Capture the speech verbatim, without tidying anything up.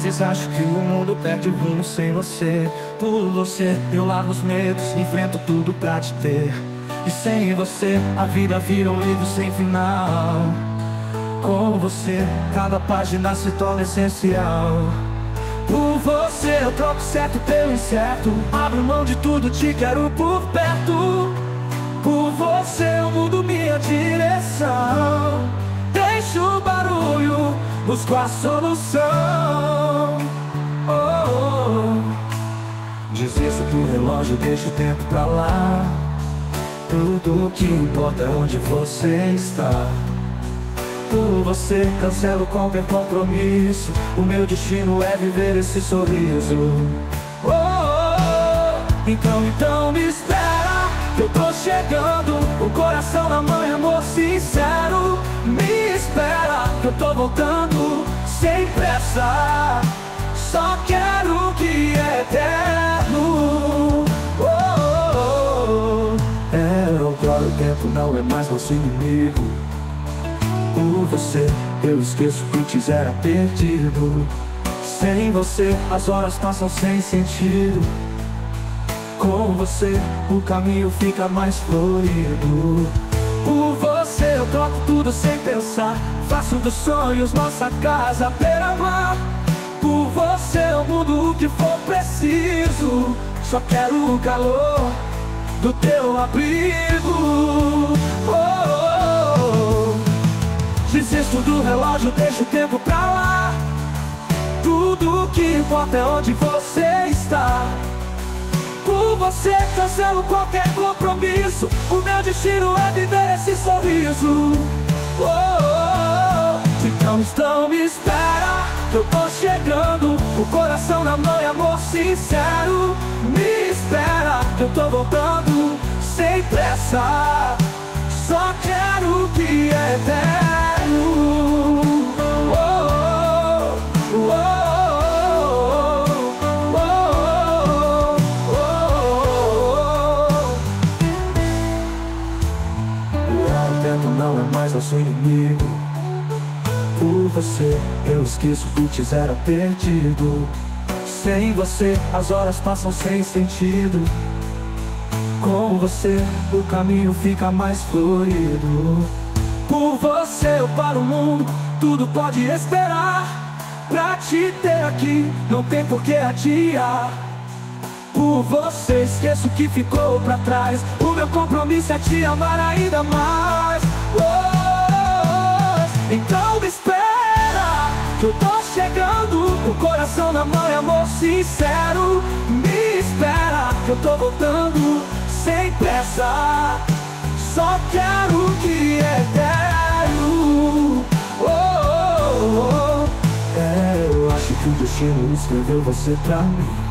vezes acho que o mundo perde o rumo sem você. Por você eu largo os medos, enfrento tudo pra te ter. E sem você a vida vira um livro sem final. Com você cada página se torna essencial. Por você eu troco certo pelo incerto, abro mão de tudo, te quero por perto. Por você eu mudo minha direção, deixo o barulho, busco a solução. oh, oh. Desisto do relógio, deixo o tempo pra lá. Tudo o que importa é onde você está. Por você cancelo qualquer compromisso, o meu destino é viver esse sorriso. oh, oh, oh. Então, então me espera, que eu tô chegando. O coração na mão e amor sincero. Me espera, que eu tô voltando sem pressa. Só quero o que é eterno. oh, oh, oh. É, agora o tempo não é mais nosso inimigo. Por você eu esqueço que antes era perdido. Sem você as horas passam sem sentido. Com você o caminho fica mais florido. Por você eu troco tudo sem pensar, faço dos sonhos nossa casa beira-mar. Por você eu mudo o que for preciso. Só quero o calor do teu abrigo. oh, oh, oh. Desisto do relógio, deixo o tempo pra lá. Tudo o que importa é onde você está. Por você cancelo qualquer compromisso, o meu destino é viver esse sorriso. oh, oh, oh. Então, então me espera, que eu tô chegando. O coração na mão e amor sincero. Me espera, que eu tô voltando sem pressa. Só quero o que é eterno. oh, oh, oh, oh. Não é mais nosso inimigo. Por você eu esqueço que antes era perdido. Sem você as horas passam sem sentido. Com você o caminho fica mais florido. Por você eu paro o mundo, tudo pode esperar. Pra te ter aqui não tem por que adiar. Por você esqueço o que ficou pra trás. O meu compromisso é te amar ainda mais. oh, Então me espera, que eu tô chegando. O coração na mão e amor sincero. Me espera, que eu tô voltando sem pressa. Só quero o que é eterno. oh, oh, oh. É, eu acho que o destino escreveu você pra mim.